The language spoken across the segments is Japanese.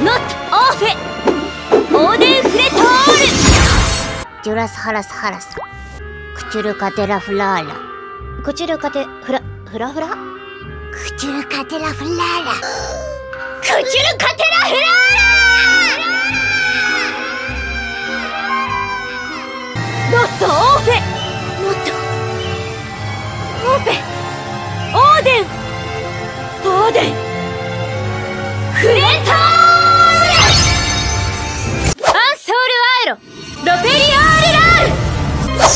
ノットオーフェオーデンフレトールジュラスハラスハラスクチュルカテラフラーラクチュルカテフラフラフラクチュルカテラフラーラクチュルカテラフラーラノットオーフェノットオーフェオーデンオーデンフレトールアンソールアイロロペリアールラールムラ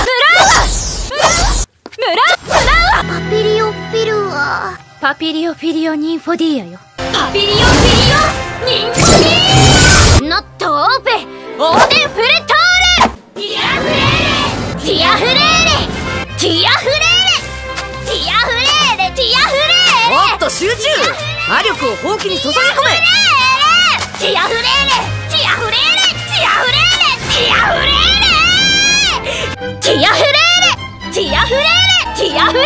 ウアパピリオピルアパピリオフィリオニンフォディアよパピリオフィリオニンフォディアノットオーフェオーデンフレトールティアフレーレティアフレーレティアフレーレティアフレーレティアフレーレもっと集中魔力をほうきに注ぎ込めティアフレーレティアフレーレティアフレーレティアフレーレティアフレーレティアフレーレティアフレーレティアフレー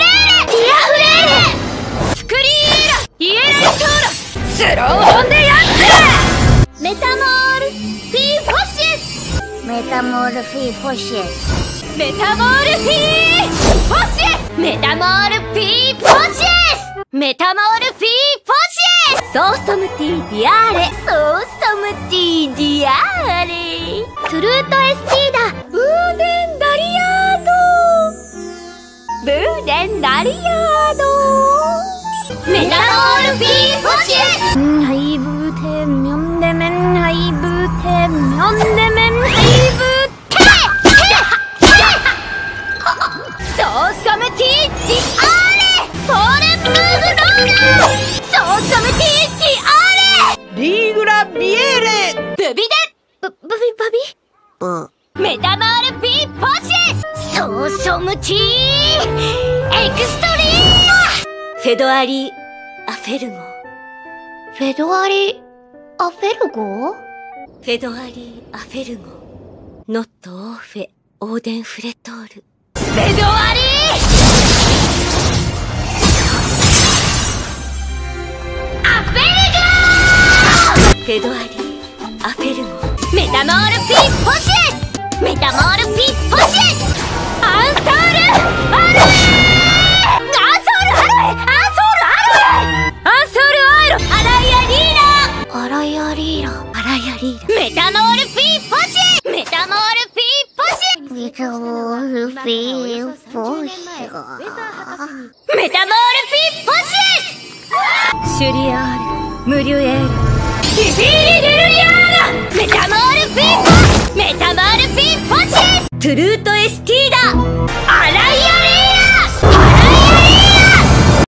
レスクリーライエライトーラスロードンでやってメタモールフィーフォシエスメタモールフィーフォシエスメタモールフィーフォシエスメタモールフィーフォシエスメタモールフィーフォシエスソーソムティディアーレソーソムティディアーレトゥルートエスティーダブーデンダリアードブーデンダリアードメタモールフィーフォシエスハイブーテミョンデメンハイブーテミョンデメンハイブーテソーソムティディアーレフォーレムーブローラーソーソムティディアーレリーグラビエーレブビデブビブメタモールフィーフォシエスソーソムティエクストリーフェドアリアフェルゴフェドアリアフェルゴフェドアリアフェルゴノットオーフェオーデンフレトールフェドアリアフェルゴフェドアリアフェルゴメタモールフィーフォシエスメタモールフィーフォシエスアンソールアロエアンソールアロエアンソールアロエアンソールアイロアライアリーラアライアリーラアライアリーラメタモールフィーフォシエスメタモールフィーフォシエスメタモールフィーフォシエスメタモールフィーフォシエスシュリアールムリュエールビビリデルリアールメタモールフィーフォメタモールフィーフォシエストゥルートエスティーダアライ